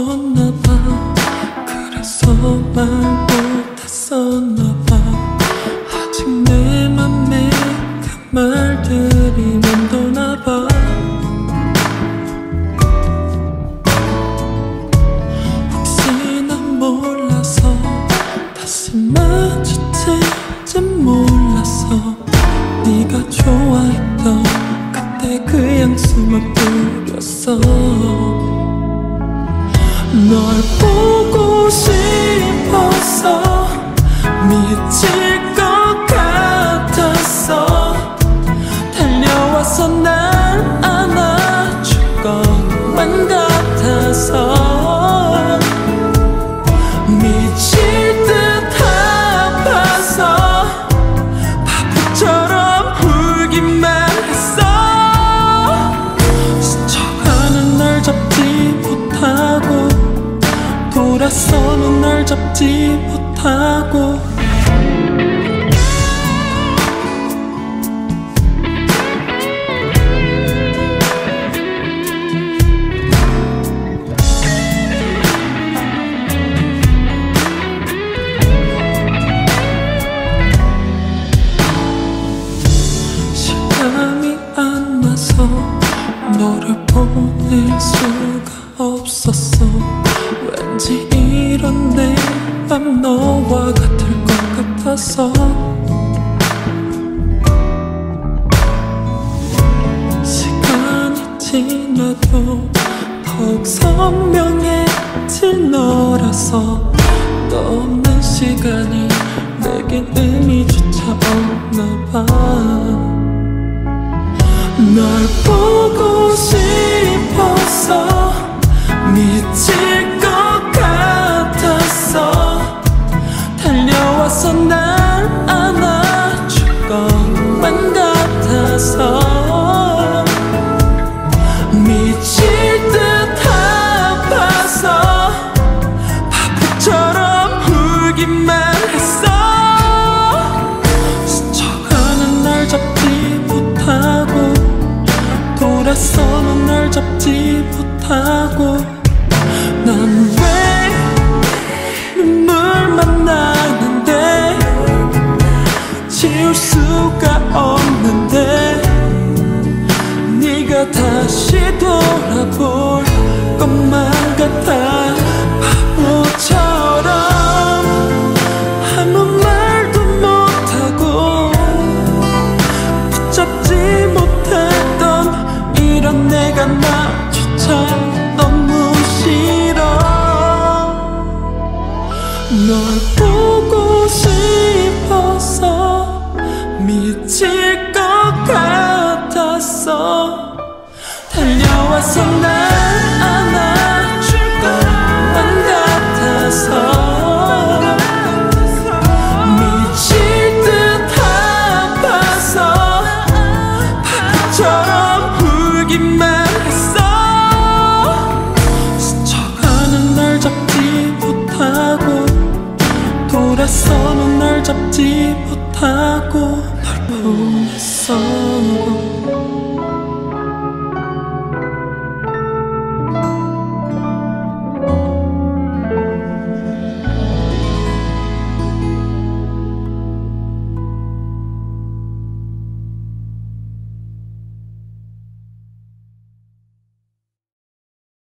미쳤나봐. 그래서 말 못했었나봐. 아직 내 맘에 그 말들이 맴도나봐. 혹시나 몰라서 다시 마주칠진 몰랐어. 네가 좋아했던 그때 그 향수만 뿌렸어. 널 보고 싶어서 미칠 것 같았어. 달려와서 날 안아줄 것만 같아서 미칠 듯 아파서 바보처럼 울기만 했어. 스쳐가는 날 잡지 못하고 돌아서는 날 잡지 못하고. 실감이 안 나서 너를 보낼 수가 없었어. 왠지 이런 내 맘 너와 같을 것 같아서. 시간이 지나도 더욱 선명해질 너라서 너 없는 시간이 내겐 의미조차 없나봐. 널 보고 싶어서 미칠 것 같았어. 달려와서 날 안아줄 것만 같아서 미칠 듯 아파서 바보처럼 울기만 했어. 스쳐가는 날 잡지 못하고 돌아서는 날 잡지 못하고. 난 왜 눈물만 나는데 지울 수가 없는데 네가 다시 돌아볼 것만 같아. 바보처럼 아무 말도 못하고 붙잡지 못했던 이런 내가 나조차 너무 싫어. 널 보고 싶어서 미칠 것 같았어. 달려와서 날 안아줄 것만 같아서 미칠 듯 아파서 바보처럼 울기만 했어. 스쳐가는 날 잡지 못하고 돌아서는 날 잡지 못하고 널 보냈어.